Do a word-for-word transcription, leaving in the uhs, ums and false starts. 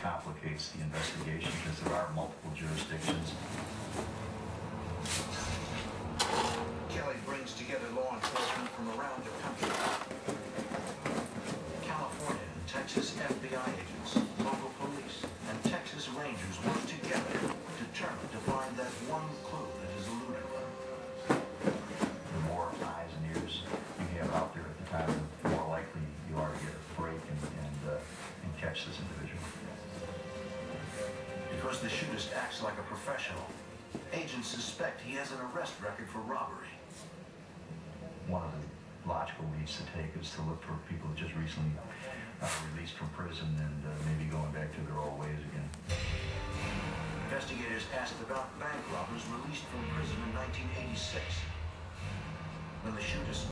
complicates the investigation because there are multiple jurisdictions. Kelly brings together law enforcement from around the country. California and Texas F B I agents, local police, and Texas Rangers work together, determined to find that one clue that has eluded them. The more eyes and ears you have out there at the time, the more likely you are to get a break and, and, uh, and catch this individual. Because the shootist acts like a professional, agents suspect he has an arrest record for robbery. One of the logical leads to take is to look for people who just recently uh, released from prison and uh, maybe going back to their old ways again. Investigators asked about bank robbers released from prison in nineteen eighty-six. When the shootist